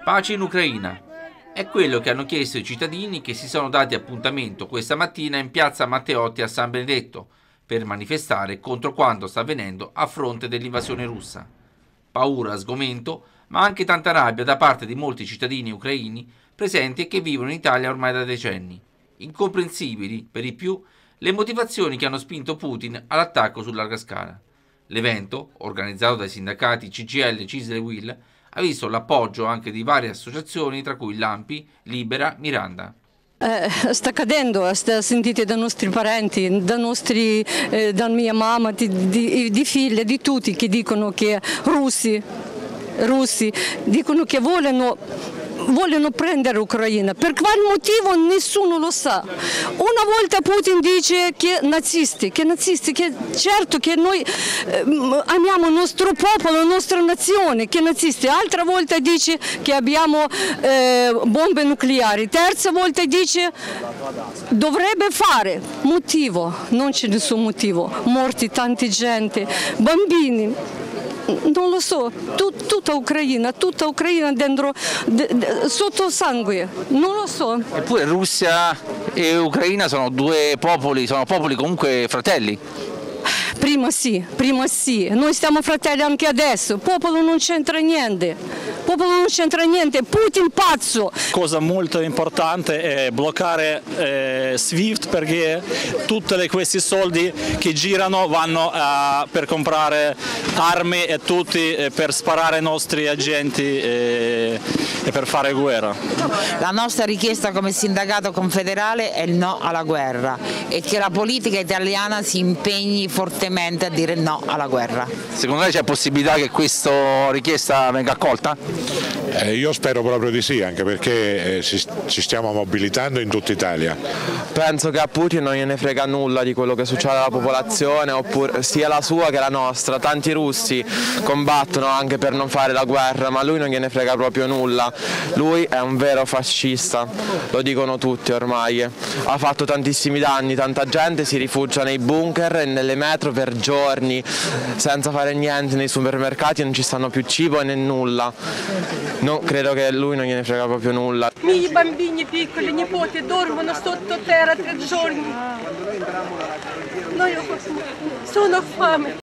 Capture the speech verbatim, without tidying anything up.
Pace in Ucraina. È quello che hanno chiesto i cittadini che si sono dati appuntamento questa mattina in piazza Matteotti a San Benedetto per manifestare contro quanto sta avvenendo a fronte dell'invasione russa. Paura, sgomento, ma anche tanta rabbia da parte di molti cittadini ucraini presenti e che vivono in Italia ormai da decenni. Incomprensibili, per di più, le motivazioni che hanno spinto Putin all'attacco su larga scala. L'evento, organizzato dai sindacati C G I L, C I S L e U I L, ha visto l'appoggio anche di varie associazioni, tra cui l'Ampi, Libera, Miranda. Eh, sta cadendo, sta sentite dai nostri parenti, da nostri, eh, da mia mamma, di, di, di figlie, di tutti che dicono che russi, russi dicono che vogliono vogliono prendere l'Ucraina. Per quale motivo nessuno lo sa. Una volta Putin dice che nazisti, che nazisti, che certo che noi eh, amiamo il nostro popolo, la nostra nazione, che nazisti. Altra volta dice che abbiamo eh, bombe nucleari. Terza volta dice dovrebbe fare. Motivo, non c'è nessun motivo. Morti tanta gente, bambini. Non lo so, Tut, tutta Ucraina, tutta Ucraina dentro, de, de, sotto sangue, non lo so. Eppure Russia e Ucraina sono due popoli, sono popoli comunque fratelli. Prima sì, prima sì, noi siamo fratelli anche adesso, il popolo non c'entra niente, il popolo non c'entra niente, Putin pazzo. Cosa molto importante è bloccare eh, SWIFT, perché tutti questi soldi che girano vanno uh, per comprare armi e tutti eh, per sparare ai nostri agenti e, e per fare guerra. La nostra richiesta come sindacato confederale è il no alla guerra e che la politica italiana si impegni fortemente a dire no alla guerra. Secondo lei c'è possibilità che questa richiesta venga accolta? Eh, io spero proprio di sì, anche perché eh, ci, ci stiamo mobilitando in tutta Italia. Penso che a Putin non gliene frega nulla di quello che succede alla popolazione, oppure sia la sua che la nostra. Tanti russi combattono anche per non fare la guerra, ma lui non gliene frega proprio nulla. Lui è un vero fascista, lo dicono tutti ormai. Ha fatto tantissimi danni, tanta gente si rifugia nei bunker e nelle metro per giorni senza fare niente, nei supermercati non ci stanno più cibo né nulla. No, credo che lui non gliene frega proprio nulla. I miei bambini piccoli, nipoti, dormono sotto terra tre giorni. No, io sono fame.